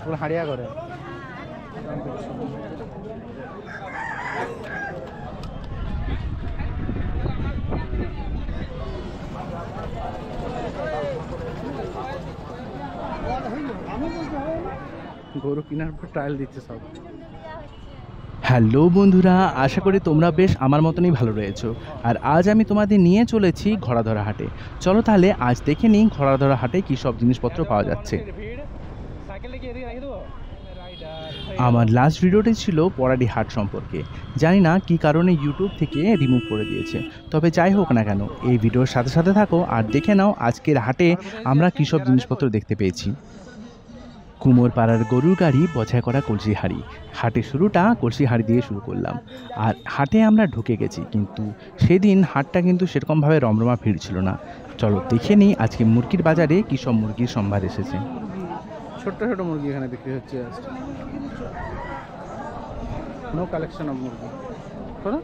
হাড়িয়া করে গরু কেনার পর ট্রায়াল দিচ্ছে সব। হ্যালো বন্ধুরা, আশা করি তোমরা বেশ আমার মতনই ভালো রয়েছো। আর আজ আমি তোমাদের নিয়ে চলেছি ঘোড়াধরা হাটে। চলো তাহলে আজ দেখে নিই ঘোড়াধরা হাটে কী সব জিনিসপত্র পাওয়া যাচ্ছে। আমার লাস্ট ভিডিওটি ছিল পরাডি হাট সম্পর্কে। জানি না কী কারণে ইউটিউব থেকে রিমুভ করে দিয়েছে, তবে যাই হোক না কেন এই ভিডিওর সাথে সাথে থাকো আর দেখে নাও আজকের হাটে আমরা কী সব জিনিসপত্র দেখতে পেয়েছি। কুমোরপাড়ার গরুর গাড়ি বোঝাই করা কলসি হাঁড়ি। হাটের শুরুটা কলসি হাঁড়ি দিয়ে শুরু করলাম। আর হাটে আমরা ঢুকে গেছি, কিন্তু সেদিন হাটটা কিন্তু সেরকমভাবে রমরমা ভিড় ছিল না। চলো দেখে নিই আজকে মুরগির বাজারে কী সব মুরগির সম্ভার এসেছে। ছোট্ট ছোট মুরগি এখানে বিক্রি হচ্ছে। নো কালেকশন অফ মুরগি করো।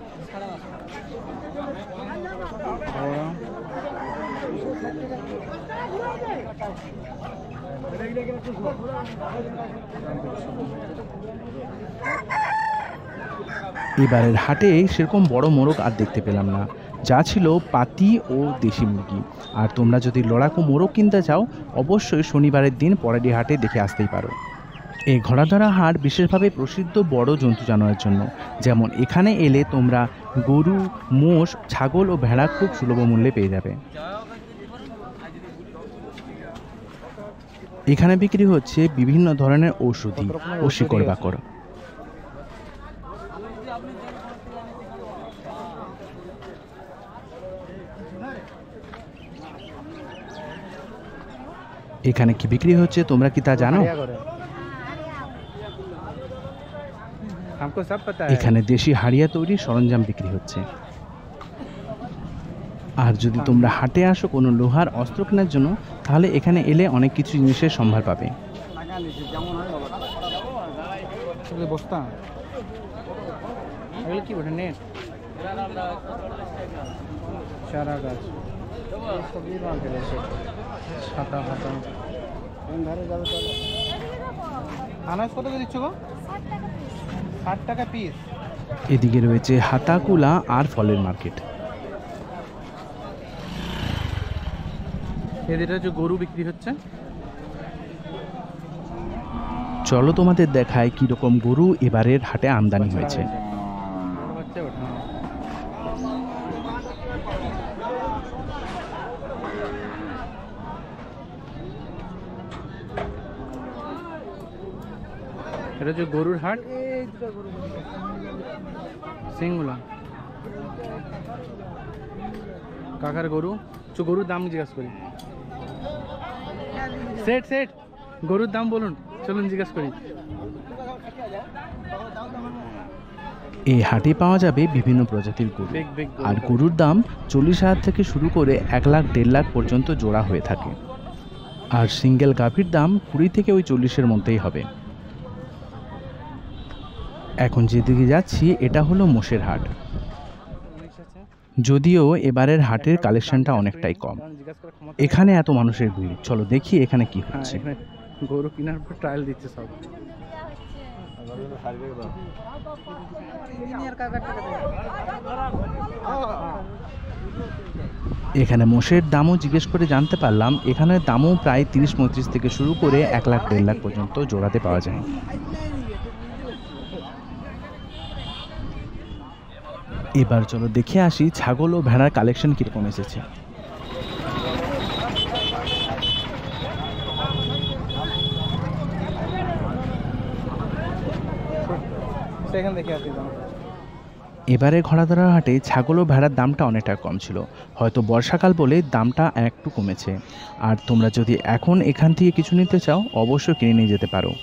এবারের হাটে সেরকম বড় মোরগ আর দেখতে পেলাম না, যা ছিল পাতি ও দেশি মুরগি। আর তোমরা যদি লড়াকু মোরগ কিনতে চাও অবশ্যই শনিবারের দিন পরাডি হাটে দেখে আসতেই পারো। এই ঘোড়াধরা হাট বিশেষভাবে প্রসিদ্ধ বড় জন্তু জানোয়ারের জন্য। যেমন এখানে এলে তোমরা গরু, মোষ, ছাগল ও ভেড়া খুব সুলভ মূল্যে পেয়ে যাবে। এখানে বিক্রি হচ্ছে বিভিন্ন ধরনের ঔষধি ও শিকড় বাকড়। এখানে কি বিক্রি হচ্ছে তোমরা কি তা জানো? এখানে দেশি হাড়িয়া তৈরি সরঞ্জাম বিক্রি হচ্ছে। আর যদি তোমরা হাটে আসো কোনো লোহার অস্ত্র কেনার জন্য, তাহলে এখানে এলে অনেক কিছু জিনিসের সম্ভার পাবে। কি বলে নেট চারা গাছ ছাতা ফাতা আনাজ কত করে দিচ্ছ গো? 60 টাকা পিস। এদিকে রয়েছে হাতাকুলা আর ফলের মার্কেট। এদিকে যে গরু বিক্রি হচ্ছে। চলো তোমাদের দেখায় কিরকম গরু এবারের হাটে আমদানি হয়েছে। এটা হচ্ছে গরুর হাট সিংগুলা। কাকার গরু, গরুর দাম জিজ্ঞাসা করি। সেট সেট গরুর দাম বলুন, চলুন জিজ্ঞাসা করি। এই হাটে পাওয়া যাবে বিভিন্ন প্রজাতির গরু। আর গরুর দাম 40,000 থেকে শুরু করে 1 লাখ 1.5 লাখ পর্যন্ত জোড়া হয়ে থাকে। আর সিঙ্গেল গাভীর দাম 20 থেকে 40-এর মধ্যেই হবে। এখন যেদিকে যাচ্ছি এটা হলো মোষের হাট। যদিও এবারের হাটের কালেকশনটা অনেকটাই কম, এখানে এত মানুষের ভিড়। চলো দেখি এখানে কি হচ্ছে। গরু কেনার পর ট্রায়াল দিচ্ছে সব। এখানে মোষের দামও জিজ্ঞেস করে জানতে পারলাম, এখানে দামও প্রায় 30-35 থেকে শুরু করে 1 লাখ 1.5 লাখ পর্যন্ত জোড়াতে পাওয়া যায়। এবার চলো দেখে আসি ছাগল ও ভেড়ার কালেকশন কিরকম এসেছে। এবারে ঘোড়াধরা হাটে ছাগল ও ভেড়ার দামটা অনেকটা কম ছিল, হয়তো বর্ষাকাল বলে দামটা একটু কমেছে। আর তোমরা যদি এখন এখান থেকে কিছু নিতে চাও অবশ্যই কিনে নিয়ে যেতে পারো।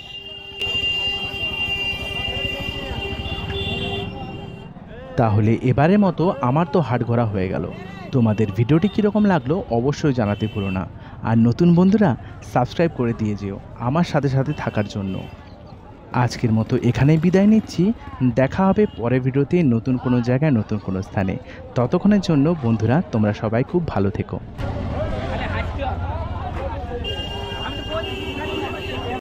তাহলে এবারের মতো আমার তো হাট ঘোরা হয়ে গেল। তোমাদের ভিডিওটি কীরকম লাগলো অবশ্যই জানাতে ভুলো না। আর নতুন বন্ধুরা সাবস্ক্রাইব করে দিয়ে যেও আমার সাথে সাথে থাকার জন্য। আজকের মতো এখানেই বিদায় নিচ্ছি। দেখা হবে পরের ভিডিওতে নতুন কোনো জায়গায় নতুন কোনো স্থানে। ততক্ষণের জন্য বন্ধুরা তোমরা সবাই খুব ভালো থেকো।